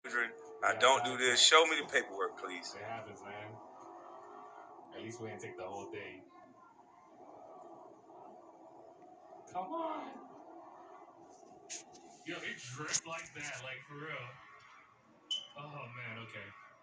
I don't do this. Show me the paperwork, please. It happens, man. At least we didn't take the whole thing. Come on. Yo, it dripped like that, like for real. Oh man, okay.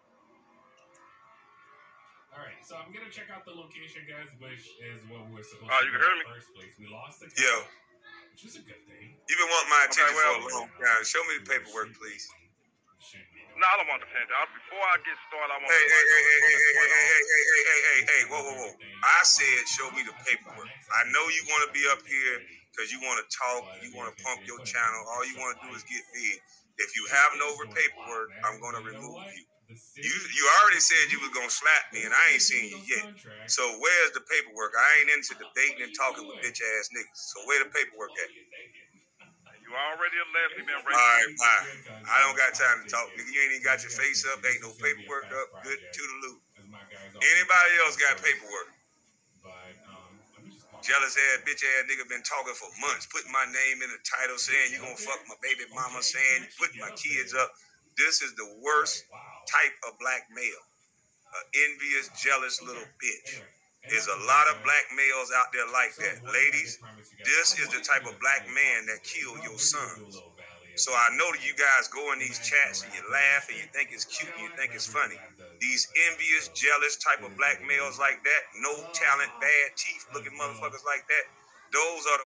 Alright, so I'm gonna check out the location, guys, which is what we're supposed to do in the first place. We lost the car, which is a good thing. You've been wanting my attention for a long time. Show me the paperwork, please. No, I don't want the attention. Before I get started, I want Hey, whoa. I said show me the paperwork. I know you want to be up here because you want to talk, you want to pump your channel. All you want to do is get big. If you have no paperwork, I'm going to remove you. You already said you was going to slap me, and I ain't seen you yet. So where's the paperwork? I ain't into debating and talking with bitch-ass niggas. So where the paperwork at? You already allegedly been raped. All right, bye. I don't got time to talk, nigga. You ain't even got your face up. Ain't no paperwork up. Good to the loop. Anybody else got paperwork? Jealous ass, bitch ass nigga been talking for months, putting my name in the title, saying you gonna fuck my baby mama, saying you putting my kids up. This is the worst type of black male. An envious, jealous little bitch. There's a lot of black males out there like that. Ladies, this is the type of black man that killed your sons. So I know that you guys go in these chats and you laugh and you think it's cute and you think it's funny. These envious, jealous type of black males like that, no talent, bad teeth looking motherfuckers like that, those are the